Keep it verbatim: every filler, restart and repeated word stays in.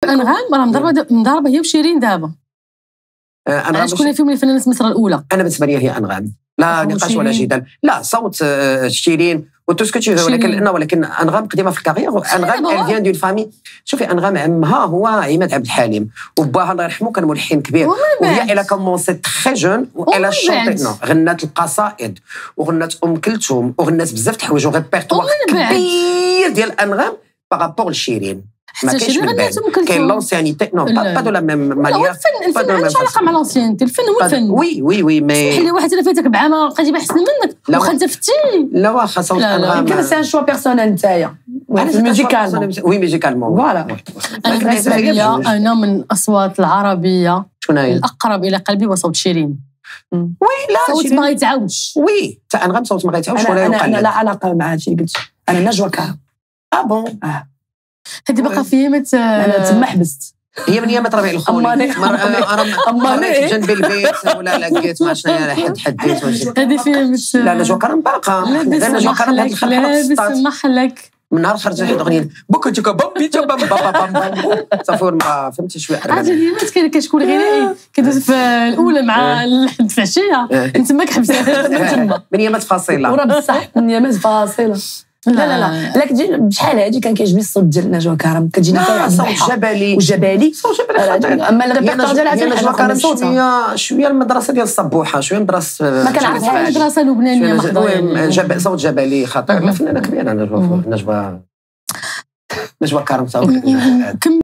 انغام راه مضربه مضربه هي وشيرين دابا. انا شكون فيهم اللي فنانة مصر الاولى؟ انا بالنسبه لي هي انغام، لا نقاش ولا جدال. لا صوت شيرين وتسكتي، ولكن لا ولكن انغام قديمه في الكارير. انغام ال فيان دون فامي. شوفي انغام عمها هو عماد عبد الحليم، وباها الله يرحمه كان ملحن كبير، وهي الى كومونسي تري جون والى شونتي نو غنات القصائد وغنات ام كلثوم وغنات بزاف د الحوايج وريبرتوار كبير ديال انغام بارابور لشيرين. ما كاينش من بعد كاين لونسيانيتي نو با دو لا ميم مانيير. الفن الفن مالوش علاقه مع لونسيانيتي، الفن هو الفن. وي وي وي مي صحيح لي واحد الا فاتك بعامه بقيتي باحسن منك واخا انت فتي. لا واخا صوت انغام يمكن سي ان شوا بيرسونيل نتايا ميوزيكالمون. وي ميوزيكالمون فوالا. انا بالنسبه لي انا من الاصوات العربيه شكون هي الاقرب الى قلبي هو صوت شيرين. وي لا صوت ما غيتعاودش. وي تاع انغام صوت ما غيتعاودش ولا يقلد. انا لا علاقه مع هادشي اللي قلت. انا نجوى كرم. اه بون اه هادي باقا في مت انا تما حبست. هي من ايامات ربيع الخولي. اماني جنب البيت ولا لقيت ما شنو هي حد حديت. هادي في مت لا نجوى كرم باقا. نجوى كرم لابس محلك من نهار خرجت واحد الاغنيه بوكوتيكا بامبي بام بام بام صافي ما فهمتي شويه. عرفتي ديما كان كشكون غنائي كدوز في الاولى مع الحد في عشيه تماك حبست تما من ايامات فاصله. وراه بصح من ايامات فاصله. لا لا لا لا كتجي بشحال هادي كان كيعجبني الصوت ديال نجوى كرم، كتجيني حتى صوت جبلي وجبالي صوت جبلي. اما الريبرتوار ديالها هي نجوى كرم شويه شويه المدرسه ديال الصبوحه، شويه مدرسه ما كنعرفهاش مدرسه لبنانيه محضه. صوت جبلي خطير. لا فنانه كبيره نجوى نجوى نجوى كرم.